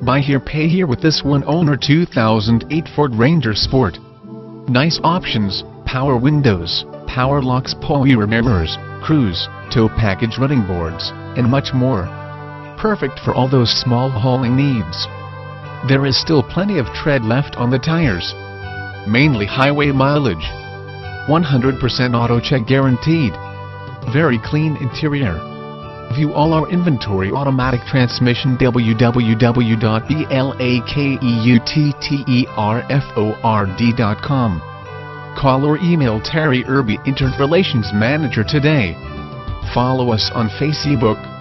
Buy here, pay here with this one-owner 2008 Ford Ranger Sport. Nice options: power windows, power locks, poewr mirrors, cruise, tow package, running boards, and much more. Perfect for all those small hauling needs. There is still plenty of tread left on the tires. Mainly highway mileage. 100% AutoCheck guaranteed. Very clean interior. View all our inventory. Automatic transmission. www.blakeutterford.com. Call or email Terry Irby, Interrelations Manager today. Follow us on Facebook,